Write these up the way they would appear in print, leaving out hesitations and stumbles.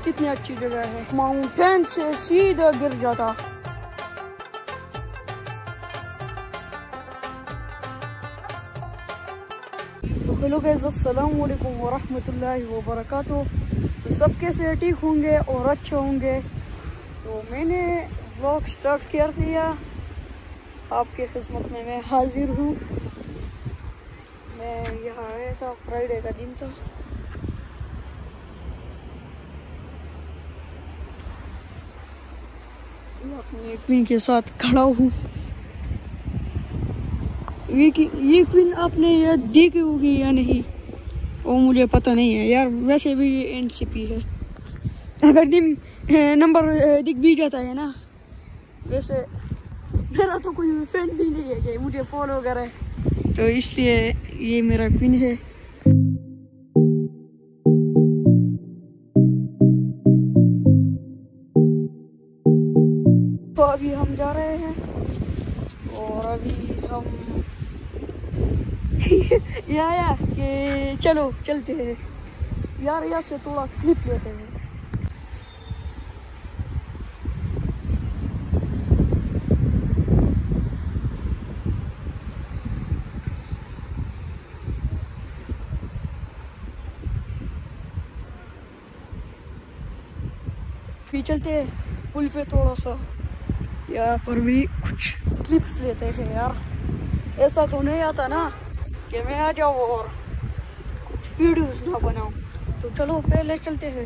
कितनी अच्छी जगह है, माउंटेन से सीधा गिर जाता। तो हेलो गाइस, अस्सलाम वालेकुम व रहमतुल्लाहि व बरकातुहू। तो सब कैसे ठीक होंगे और अच्छे होंगे। तो मैंने व्लॉग स्टार्ट कर दिया, आपके खिदमत में मैं हाजिर हूँ। मैं यहाँ आया था, फ्राइडे का दिन था। मैं अपनी एक पिन के साथ खड़ा हूँ। ये पिन आपने ये देखी होगी या नहीं, वो मुझे पता नहीं है यार। वैसे भी ये एनसीपी है, अगर नंबर दिख भी जाता है ना। वैसे मेरा तो कोई फ्रेंड भी नहीं है कि मुझे फॉलो करे, तो इसलिए ये मेरा पिन है। तो अभी हम जा रहे हैं और अभी हम यहाँ कि चलो चलते हैं यार, यहाँ से थोड़ा क्लिप लेते हैं। फिर चलते हैं पुल पे, थोड़ा सा यहाँ पर भी कुछ क्लिप्स लेते हैं यार। ऐसा तो नहीं आता ना कि मैं आ जाऊँ और कुछ वीडियोस ना बनाऊँ। तो चलो पहले चलते हैं।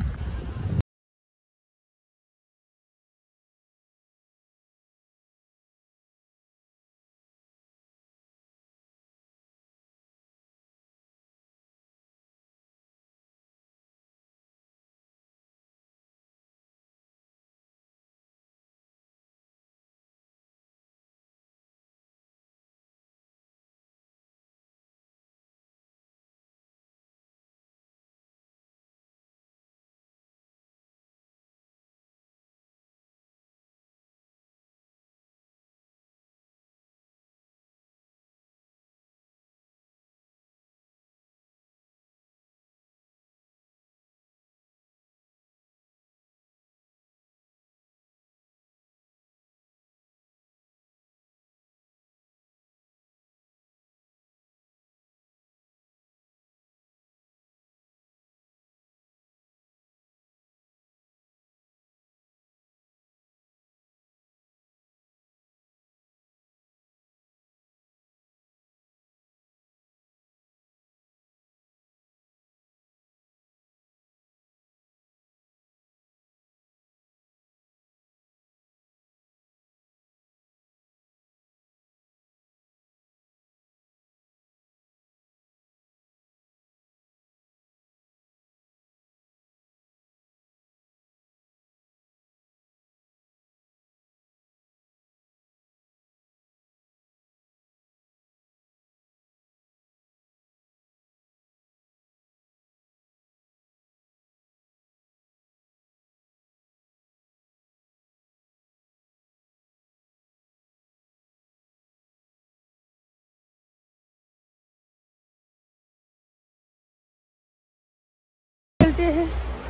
चलते हैं।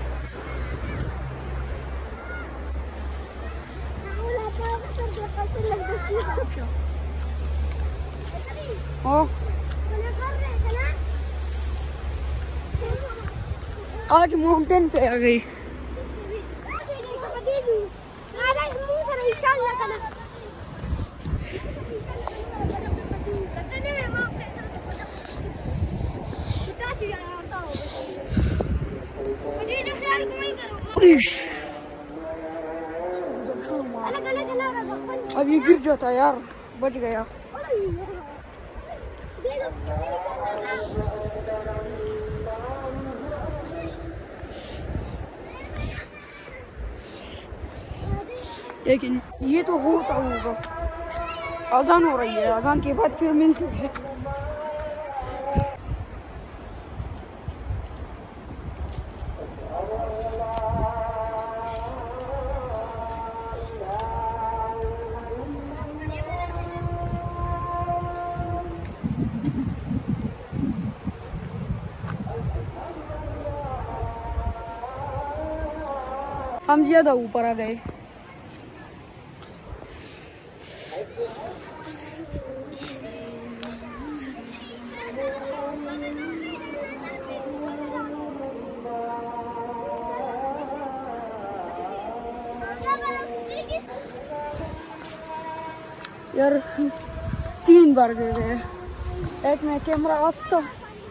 आज माउंटेन पे आ गई। अब ये गिर जाता यार, बच गया। लेकिन ये तो होता होगा। अजान हो रही है, अजान के बाद फिर मिलते हैं। हम ज्यादा ऊपर आ गए। यार 3 बार गिर गए, एक में कैमरा ऑफ था।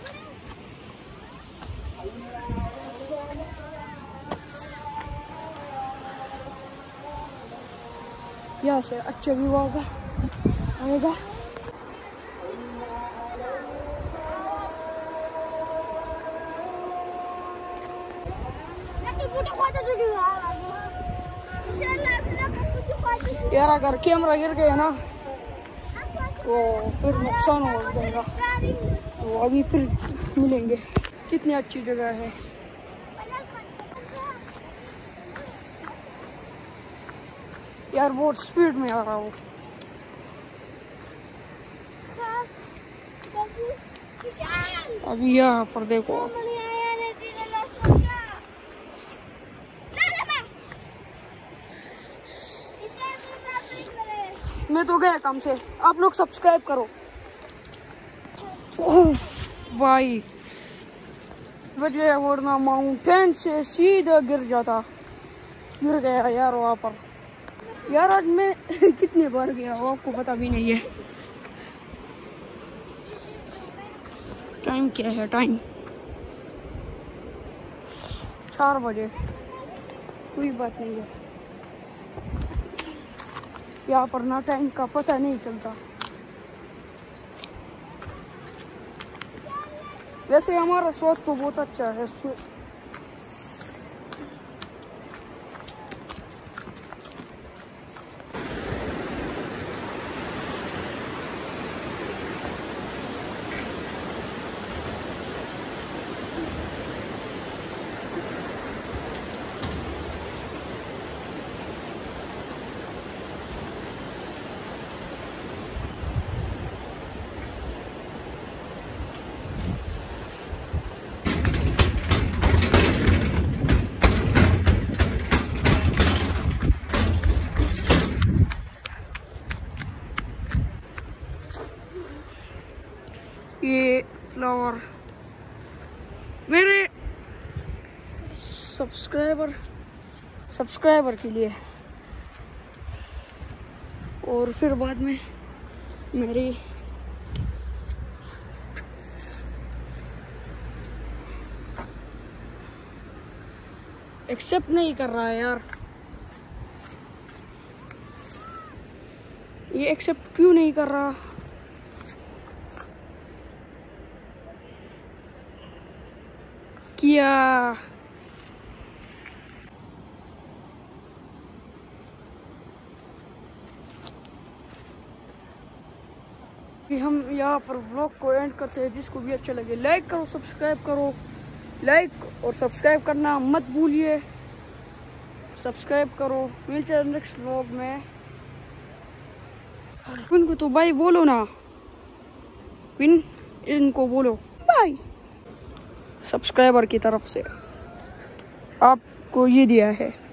यहाँ से अच्छा व्यू आएगा। यार अगर कैमरा गिर गया ना तो फिर नुकसान हो जाएगा, तो अभी फिर मिलेंगे। कितनी अच्छी जगह है। यार बहुत स्पीड में आ रहा हूँ। अभी यहाँ पर देखो, मैं तो गया काम से। आप लोग सब्सक्राइब करो। भाई वजह वरना माउंटेन से सीधा गिर गया यार वहाँ पर। यार आज मैं कितने बार गया वो आपको पता भी नहीं है। टाइम क्या है? टाइम 4 बजे। कोई बात नहीं है, यहाँ पर ना टाइम का पता नहीं चलता। वैसे हमारा स्वास्थ्य तो बहुत अच्छा है। ये फ्लावर मेरे सब्सक्राइबर के लिए, और फिर बाद में मेरी एक्सेप्ट नहीं कर रहा है यार। ये एक्सेप्ट क्यों नहीं कर रहा? किया। हम यहाँ पर ब्लॉग को एंड करते हैं। जिसको भी अच्छा लगे लाइक करो, सब्सक्राइब करो। लाइक और सब्सक्राइब करना मत भूलिए। सब्सक्राइब करो। मिलते हैं नेक्स्ट ब्लॉग में। इनको तो बाय बोलो ना, इनको बोलो बाय। सब्सक्राइबर की तरफ से आपको ये दिया है।